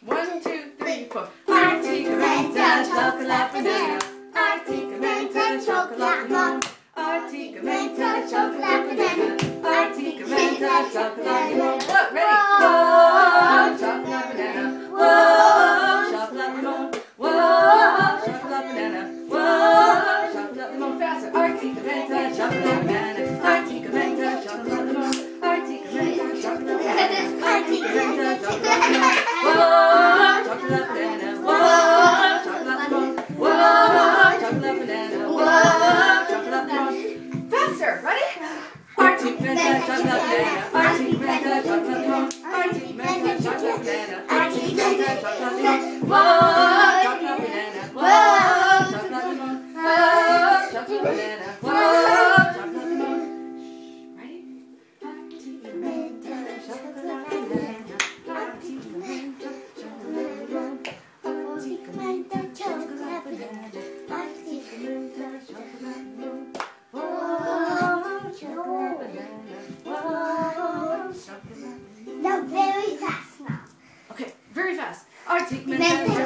1, 2, 3, 4. Artik Menta, chocolate banana. Artik Menta, chocolate limon. Artik Menta, chocolate banana. Artik Menta, chocolate limon. Look, ready? Whoa, chocolate banana. Whoa, chocolate limon. Whoa, chocolate banana. Whoa, chocolate limon. Faster. Artik Menta, chocolate banana. Artik Menta, chocolate limon. Artik Menta, chocolate banana. Artik Menta, chocolate limon. Whoa, chocolate banana. Whoa, chocolate limon. Whoa, chocolate banana. Whoa, chocolate limon. Faster. Ready? Artik Menta, chocolate banana. Artik Menta, chocolate limon. Artik Menta, chocolate banana. Artik Menta, chocolate limon. Whoa, chocolate banana. Whoa, chocolate limon. Whoa, chocolate banana. Whoa, chocolate limon. Ready? Artik Menta, chocolate banana. Artik Menta, chocolate limon. Artik Menta, chocolate banana. Artik Menta, chocolate limon. No, very fast now. Okay, very fast. Artik Menta.